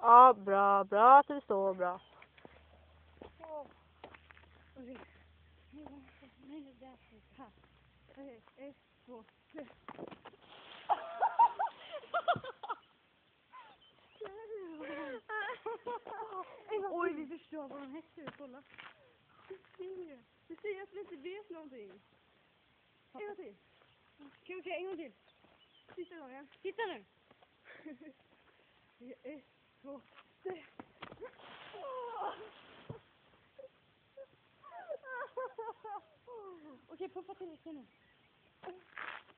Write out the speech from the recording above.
Ja, bra. Bra att du står bra. Okej. Nej, det där. Här. Okej, 1, 2, 3. Oj, vi förstår vad en häst ser ut. Kolla. Du säger att vi inte vet någonting. En gång till. Okej, en gång till. Sista gången. Titta nu. 1, 2, 3. Okej, puffa till lite nu.